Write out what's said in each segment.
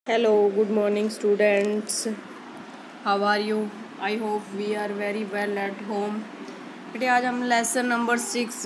Hello, good morning, students. How are you? I hope we are very well at home. Today आज हम lesson number 6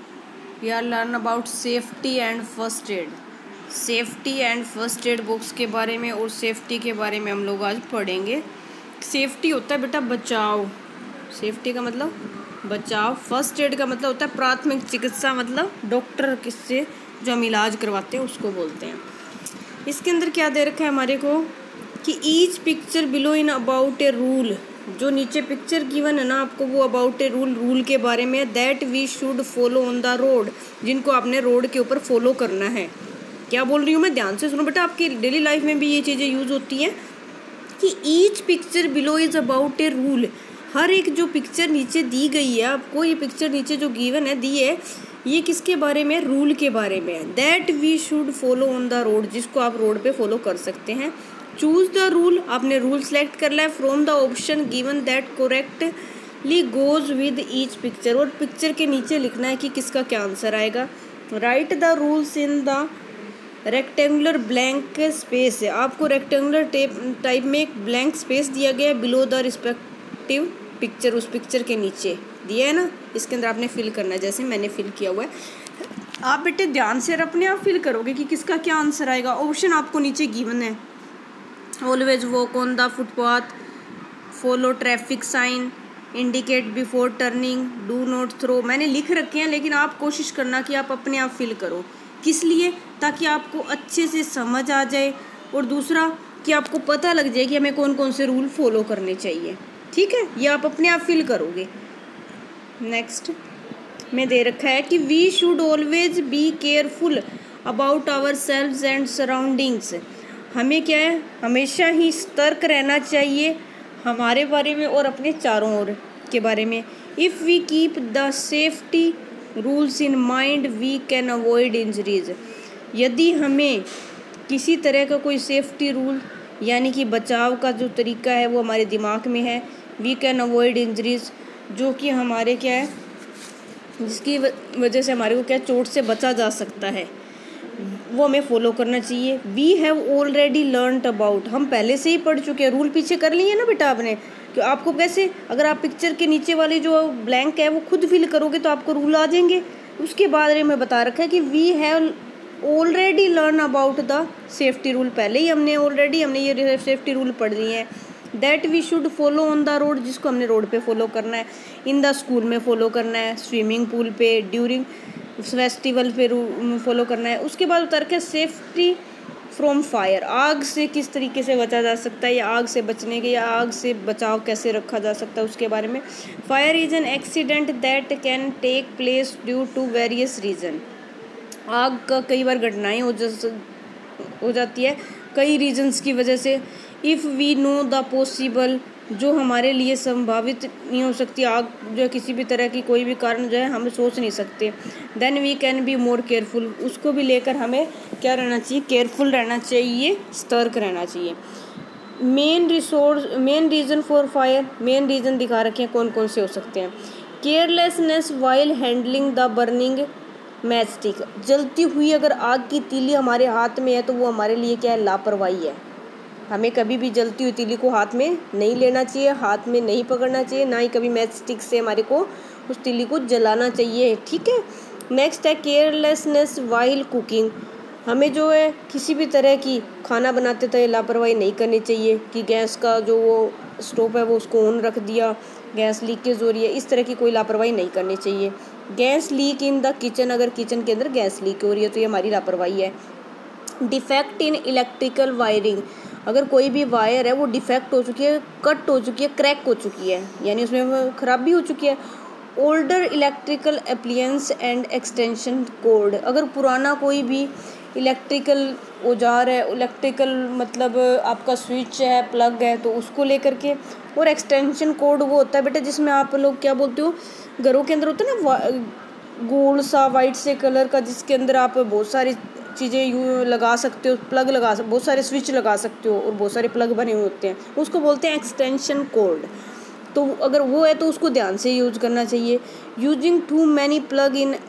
we are learn about safety and first aid. Safety and first aid books के बारे में और safety के बारे में हम लोग आज पढ़ेंगे। सेफ्टी होता है बेटा बचाव, सेफ्टी का मतलब बचाव। फर्स्ट एड का मतलब होता है प्राथमिक चिकित्सा, मतलब डॉक्टर किससे जो हम इलाज करवाते हैं उसको बोलते हैं। इसके अंदर क्या दे रखा है हमारे को कि each picture below in about a rule, जो नीचे पिक्चर गिवन है ना आपको वो अबाउट ए रूल के बारे में, that we should follow on the road, जिनको आपने रोड के ऊपर फॉलो करना है। क्या बोल रही हूँ मैं, ध्यान से सुनो बेटा, आपकी डेली लाइफ में भी ये चीज़ें यूज़ होती हैं कि each picture below is about a rule. हर एक जो पिक्चर नीचे दी गई है आपको, ये पिक्चर नीचे जो गिवन है दी है, ये किसके बारे में, रूल के बारे में है। That we should follow on the road, जिसको आप रोड पे फॉलो कर सकते हैं। चूज़ द रूल, आपने रूल सेलेक्ट कर लिया है from the option given that correctly goes with each picture, और पिक्चर के नीचे लिखना है कि किसका क्या आंसर आएगा। Write the rules in the rectangular blank space है, आपको रेक्टेंगुलर टाइप में एक ब्लैंक स्पेस दिया गया है बिलो द रिस्पेक्टिव पिक्चर, उस पिक्चर के नीचे दिया है ना, इसके अंदर आपने फिल करना है जैसे मैंने फिल किया हुआ है। आप बेटे ध्यान से अपने आप फिल करोगे कि किसका क्या आंसर आएगा। ऑप्शन आपको नीचे गिवन है, always walk on the footpath, follow traffic sign, indicate before turning, do not throw, मैंने लिख रखे हैं, लेकिन आप कोशिश करना कि आप अपने आप फिल करो। किस लिए, ताकि आपको अच्छे से समझ आ जाए, और दूसरा कि आपको पता लग जाए कि हमें कौन कौन से रूल फॉलो करने चाहिए। ठीक है, ये आप अपने आप फिल करोगे। नेक्स्ट में दे रखा है कि we should always be careful about ourselves and surroundings, हमें क्या है, हमेशा ही सतर्क रहना चाहिए हमारे बारे में और अपने चारों ओर के बारे में। If we keep the safety rules in mind we can avoid injuries, यदि हमें किसी तरह का कोई सेफ्टी रूल यानी कि बचाव का जो तरीका है वो हमारे दिमाग में है, वी कैन अवॉइड इंजरीज, जो कि हमारे क्या है, जिसकी वजह से हमारे को क्या चोट से बचा जा सकता है, वो हमें फॉलो करना चाहिए। We have already learned about, हम पहले से ही पढ़ चुके हैं, रूल पीछे कर लिए ना बेटा आपने, कि आपको कैसे, अगर आप पिक्चर के नीचे वाली जो ब्लैंक है वो खुद फिल करोगे तो आपको रूल आ जाएंगे। उसके बारे में बता रखा है कि we have already learn about the safety rule, पहले ही हमने ये सेफ्टी रूल पढ़ लिए हैं। That we should follow on the road, जिसको हमने रोड पे फॉलो करना है। इन द स्कूल में फॉलो करना है, स्विमिंग पूल पे, ड्यूरिंग फेस्टिवल पे फॉलो करना है। उसके बाद उतर के सेफ्टी फ्रॉम फायर, आग से किस तरीके से बचा जा सकता है, या आग से बचने के या आग से बचाव कैसे रखा जा सकता है उसके बारे में। Fire is an accident that can take place due to various reason, आग का कई बार घटनाएं हो जाती है कई रीजंस की वजह से। If we know the possible, जो हमारे लिए संभावित नहीं हो सकती, आग जो है किसी भी तरह की कोई भी कारण जो है हम सोच नहीं सकते, then we can be more careful, उसको भी लेकर हमें क्या रहना चाहिए, केयरफुल रहना चाहिए, सतर्क रहना चाहिए। Main reason for fire, main reason दिखा रखे हैं कौन कौन से हो सकते हैं। Carelessness while handling the burning matchstick, जलती हुई अगर आग की तीली हमारे हाथ में है तो वो हमारे लिए क्या है, लापरवाही है। हमें कभी भी जलती हुई तीली को हाथ में नहीं लेना चाहिए, हाथ में नहीं पकड़ना चाहिए, ना ही कभी मैच स्टिक से हमारे को उस तीली को जलाना चाहिए। ठीक है, नेक्स्ट है केयरलेसनेस वाइल कुकिंग, हमें जो है किसी भी तरह की खाना बनाते थे लापरवाही नहीं करनी चाहिए, कि गैस का जो वो स्टोव है वो उसको ऑन रख दिया, गैस लीकेज हो रही है, इस तरह की कोई लापरवाही नहीं करनी चाहिए। Gas leak in the kitchen, अगर किचन के अंदर गैस लीक हो रही है तो ये हमारी लापरवाही है। डिफेक्ट इन इलेक्ट्रिकल वायरिंग, अगर कोई भी वायर है वो डिफेक्ट हो चुकी है, कट हो चुकी है, क्रैक हो चुकी है, यानी उसमें खराबी हो चुकी है। Older electrical appliance and extension cord, अगर पुराना कोई भी इलेक्ट्रिकल औजार है, इलेक्ट्रिकल मतलब आपका स्विच है, प्लग है, तो उसको लेकर के। और एक्सटेंशन कोड वो होता है बेटा जिसमें आप लोग क्या बोलते हो, घरों के अंदर होता है ना गोल्ड सा वाइट से कलर का, जिसके अंदर आप बहुत सारी चीज़ें यूँ लगा सकते हो, प्लग लगा सकते, बहुत सारे स्विच लगा सकते हो और बहुत सारे प्लग बने हुए होते हैं, उसको बोलते हैं एक्सटेंशन कोड। तो अगर वो है तो उसको ध्यान से यूज करना चाहिए। Using too many plug in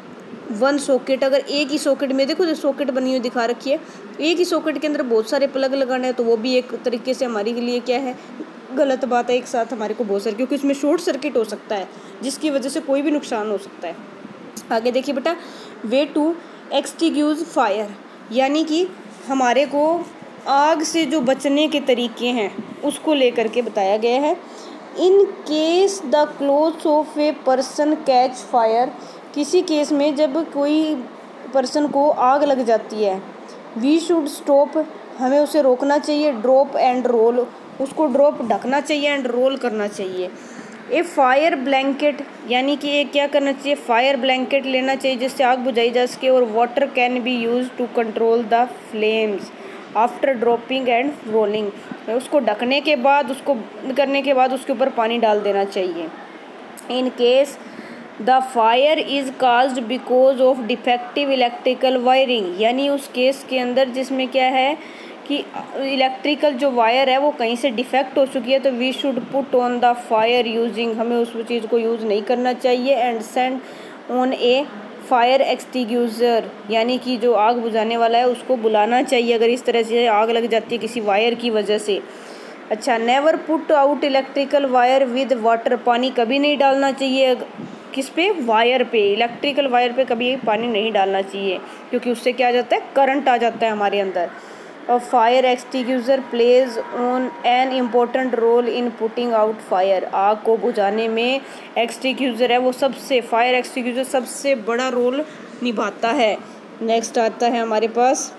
one socket, अगर एक ही सॉकेट में, देखो जो सॉकेट बनी हुई दिखा रखी है, एक ही सॉकेट के अंदर बहुत सारे प्लग लगाने हैं तो वो भी एक तरीके से हमारे लिए क्या है, गलत बात है। एक साथ हमारे को बहुत सारे, क्योंकि उसमें शॉर्ट सर्किट हो सकता है जिसकी वजह से कोई भी नुकसान हो सकता है। आगे देखिए बेटा, वे टू एक्सटिंग्विश फायर, यानी कि हमारे को आग से जो बचने के तरीके हैं उसको लेकर के बताया गया है। In case the clothes of a person catch fire, किसी केस में जब कोई पर्सन को आग लग जाती है, वी शुड स्टॉप, हमें उसे रोकना चाहिए, ड्रॉप एंड रोल, उसको ड्रॉप ढकना चाहिए एंड रोल करना चाहिए। ए फायर ब्लैंकेट, यानी कि ये क्या करना चाहिए, फायर ब्लैंकेट लेना चाहिए जिससे आग बुझाई जा सके। और water can be use to control the flames after dropping and rolling, उसको ढकने के बाद, उसको करने के बाद उसके ऊपर पानी डाल देना चाहिए। In case the fire is caused because of defective electrical wiring, यानी उस केस के अंदर जिसमें क्या है कि इलेक्ट्रिकल जो वायर है वो कहीं से डिफेक्ट हो चुकी है, तो we should put on the fire using, हमें उस चीज़ को यूज़ नहीं करना चाहिए। And send on a fire extinguisher, यानी कि जो आग बुझाने वाला है उसको बुलाना चाहिए अगर इस तरह से आग लग जाती है किसी वायर की वजह से। अच्छा, never put out electrical wire with water, पानी कभी नहीं डालना चाहिए किस पे, वायर पे, इलेक्ट्रिकल वायर पे कभी पानी नहीं डालना चाहिए, क्योंकि उससे क्या आ जाता है, करंट आ जाता है हमारे अंदर। और fire extinguisher plays on an important role in putting out fire, आग को बुझाने में एक्सटिंग्विशर है वो सबसे, फायर एक्सटिंग्विशर सबसे बड़ा रोल निभाता है। नेक्स्ट आता है हमारे पास,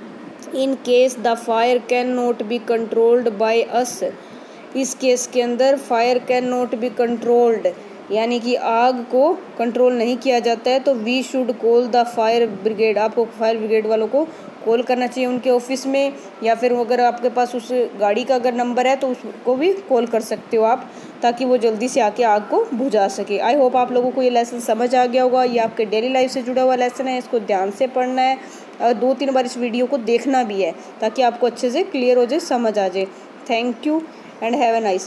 in case the fire can not be controlled by us, इस केस के अंदर fire can not be controlled, यानी कि आग को कंट्रोल नहीं किया जाता है, तो we should call the fire brigade, आपको फायर ब्रिगेड वालों को कॉल करना चाहिए उनके ऑफिस में, या फिर अगर आपके पास उस गाड़ी का अगर नंबर है तो उसको भी कॉल कर सकते हो आप, ताकि वो जल्दी से आके आग को बुझा सके। आई होप आप लोगों को ये लेसन समझ आ गया होगा। ये आपके डेली लाइफ से जुड़ा हुआ लेसन है, इसको ध्यान से पढ़ना है और 2-3 बार इस वीडियो को देखना भी है ताकि आपको अच्छे से क्लियर हो जाए, समझ आ जाए। Thank you and have a nice